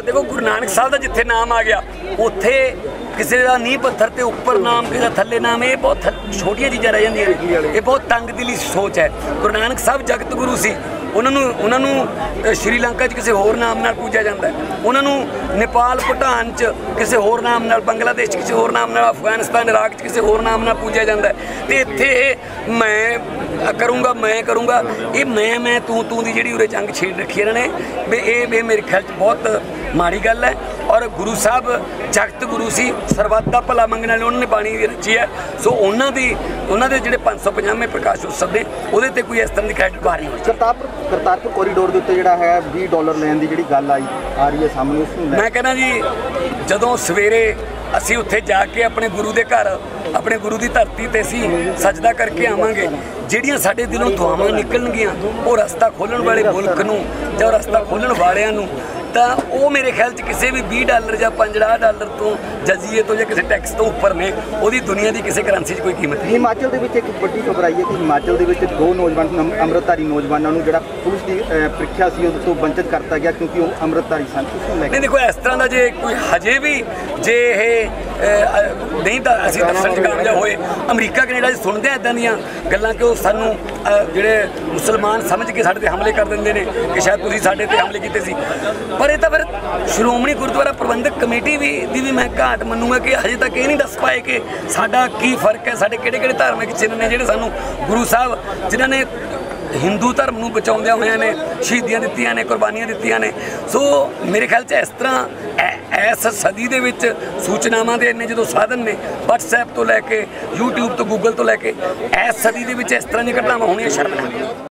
देखो गुरु नानक साहब का जिथे नाम आ गया उत्थे किसी का नींह पत्थर के उपर नाम, किसी थले नाम, ये बहुत छोटिया चीज़ां रह जांदियां ने। ये बहुत तंग दिली सोच है। गुरु नानक साहब जगत गुरु सी, उन्होंने श्रीलंका किसी होर नाम नाल पूजा जाता है, उन्होंने नेपाल भूटान च किसी होर नाम नाल, बांग्लादेश किसी होर नाम नाल, अफगानिस्तान इराक किसी होर नाम नाल पूजा जाता है। तो इत्थे मैं करूँगा ये मैं तू दी जिहड़ी उरे जंग छेड़ रखी है इन्होंने, ये मेरे ख्याल बहुत माड़ी गल है। और गुरु साहब जगत गुरु सी, सरबत का भला मंगने वाले उन्होंने बाणी रची है। सो उन्होंने जिहड़े 550वें प्रकाश उत्सव ने उहदे ते कोई इस तरह की क्रेडिट बाहर नहीं होनी। करतारपुर कॉरीडोर के उत्ते जिहड़ा है $20 लैण दी जिहड़ी गल आ रही है सामने, उसनूं मैं कहना जी जदों सवेरे असी उत्थे जाके अपने गुरु के घर, अपने गुरु की धरती ते असी सजदा करके आवांगे, ਜਿਹੜੀਆਂ ਸਾਡੇ दिलों दुआवां निकलणगीਆਂ वो रस्ता खोलण वाले मुल्क नूं जां रस्ता खोलण वालिਆਂ नूं, ਤਾਂ ਉਹ ਮੇਰੇ ਖਿਆਲ 'ਚ ਕਿਸੇ ਵੀ $20 ਜਾਂ $50 ਤੋਂ ਜਜ਼ੀਏ ਤੋਂ ਜਾਂ ਕਿਸੇ ਟੈਕਸ ਤੋਂ ਉੱਪਰ ਨੇ, ਉਹਦੀ ਦੁਨੀਆ ਦੀ ਕਿਸੇ ਕਰੰਸੀ 'ਚ ਕੋਈ ਕੀਮਤ ਨਹੀਂ। ਹਿਮਾਚਲ ਦੇ ਵਿੱਚ ਇੱਕ ਵੱਡੀ ਖਬਰ ਆਈ ਹੈ ਕਿ ਹਿਮਾਚਲ ਦੇ ਵਿੱਚ 2 ਨੌਜਵਾਨ ਅੰਮ੍ਰਿਤਧਾਰੀ ਨੌਜਵਾਨਾਂ ਨੂੰ ਜਿਹੜਾ ਪੁਲਿਸ ਦੀ ਪ੍ਰੀਖਿਆ ਸੀ ਉਸ ਤੋਂ ਵੰਚਿਤ ਕਰਤਾ ਗਿਆ ਕਿਉਂਕਿ ਉਹ ਅੰਮ੍ਰਿਤਧਾਰੀ ਸਨ। ਨਹੀਂ ਦੇਖੋ ਇਸ ਤਰ੍ਹਾਂ ਦਾ ਜੇ ਕੋਈ ਹਜੇ ਵੀ ਜੇ ਇਹ ਨਹੀਂ ਤਾਂ ਅਸੀਂ ਦੱਸਣ 'ਚ ਕਾਮਯਾਬ ਹੋਏ। ਅਮਰੀਕਾ ਕੈਨੇਡਾ 'ਚ ਸੁਣਦੇ ਆ ਇੱਦਾਂ ਦੀਆਂ ਗੱਲਾਂ ਕਿ ਉਹ ਸਾਨੂੰ ਜਿਹੜੇ ਮੁਸਲਮਾਨ ਸਮਝ ਕੇ ਸਾਡੇ 'ਤੇ ਹਮਲੇ ਕਰ ਦਿੰਦੇ ਨੇ ਕਿ ਸ਼ਾਇਦ ਤੁਸੀਂ ਸਾਡੇ 'ਤੇ ਹਮਲੇ ਕੀਤੇ ਸੀ। पर ये तो फिर श्रोमणी गुरुद्वारा प्रबंधक कमेटी भी मैं घाट मनूंगा कि हजे तक ये नहीं दस पाए कि साडा की फर्क है, साडे किहड़े धार्मिक चिन्ह ने जिहड़े सानू गुरु साहब जिन्हां ने हिंदू धर्म नूं बचाउंदियां होइयां ने शहीदियां दित्तियां ने, कुर्बानियां दित्तियां ने। सो मेरे ख्याल च इस तरह इस सदी दे विच सूचनावां दे इन्ने जदों साधन ने WhatsApp तो लैके YouTube तो Google तो लैके इस सदी दे विच इस तरह दी घटनावां होणीआं शर्मनाक।